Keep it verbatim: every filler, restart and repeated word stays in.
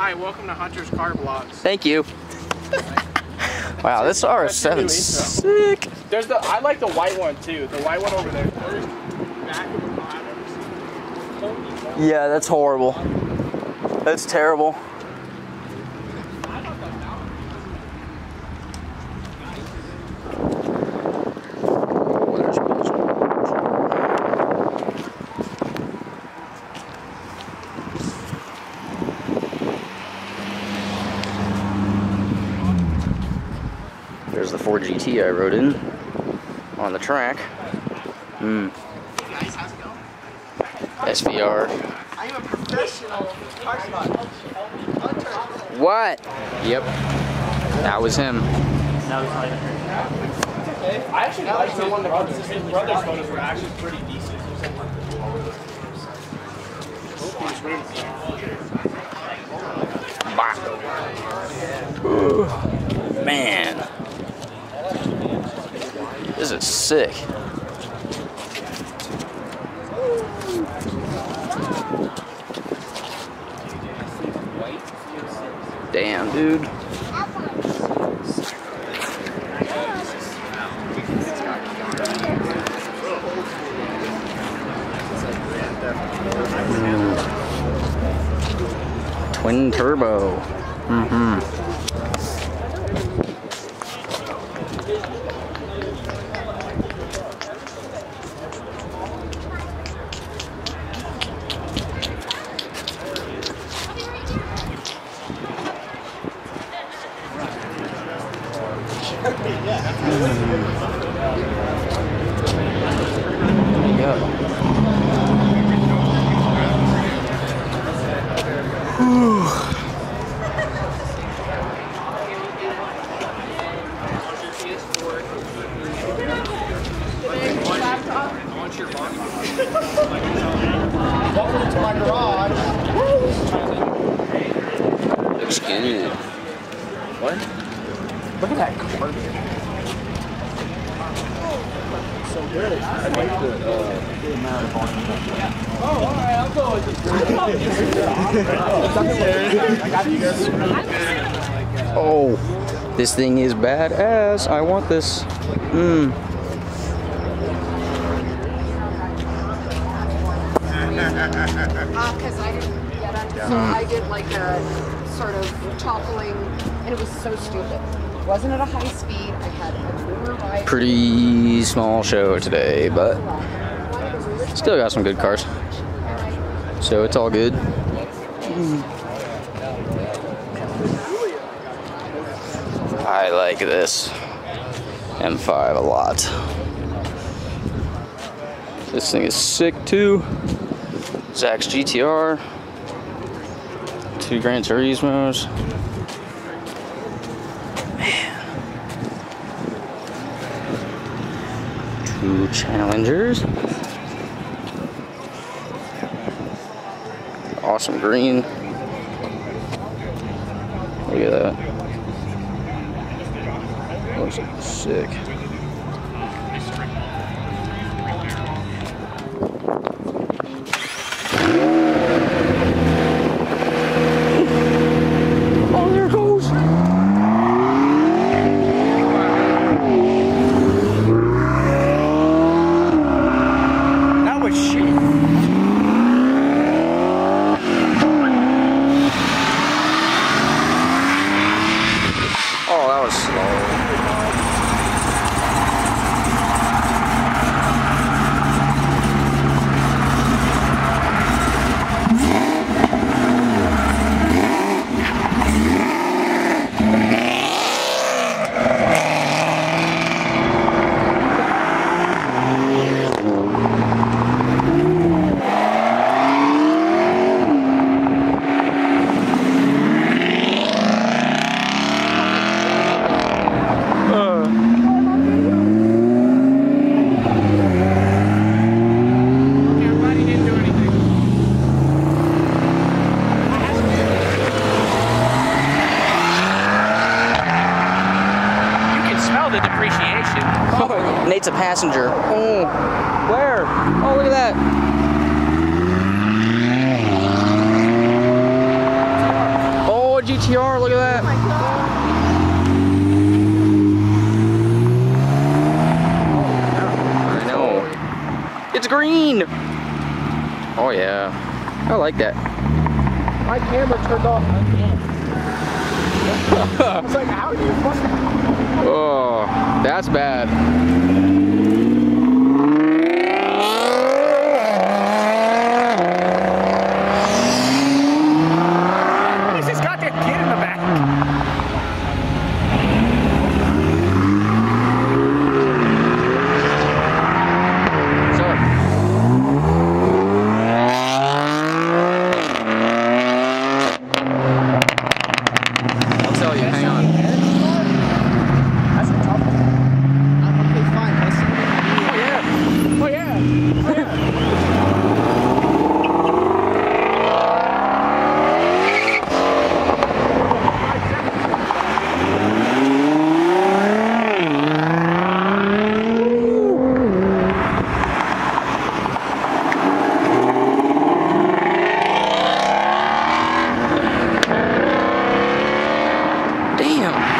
Hi, welcome to Hunter's Car Blogs. Thank you. Wow, this R S seven's sick. There's the I like the white one too. The white one over there. Yeah, that's horrible. That's terrible. There's the Ford G T I rode in on the track. Mm. Hey guys, how's it going? S V R. I'm a professional car hunter. What? Yep. That was him. I actually like the one that his brother's photos were actually pretty decent. Ooh, man. This is sick. Damn, dude. Mm. Twin turbo. Mm-hmm. Welcome to my garage. Looks good. What? Look at that car. So good. I like the, uh, the amount of volume. Oh, alright, I'll go with this. I got you guys. Oh, this thing is badass. I want this. Mm. Because uh, I didn't get it, so Mm. I did like a sort of toppling, and it was so stupid. Wasn't at a high speed. I had a motor ride. Pretty small show today, but still got some good cars. So it's all good. Mm. I like this M five a lot. This thing is sick too. Zach's G T R. Two Gran Turismos. Man. Two Challengers. Awesome green. Look at that. Looks sick. Oh, there it goes. That was shit. Oh, that was slow. The depreciation. Nate's a passenger. Oh, where? Oh, look at that. Oh T R, look at that. Oh my God. I know. It's green. Oh yeah. I like that. My camera turned off again. I was like, how do you fucking... Oh, that's bad. He's just got that kid in the back. I'll tell you, hang on. That's a tough one. Okay, fine. Listen. Oh yeah. Oh yeah. Oh yeah. Damn.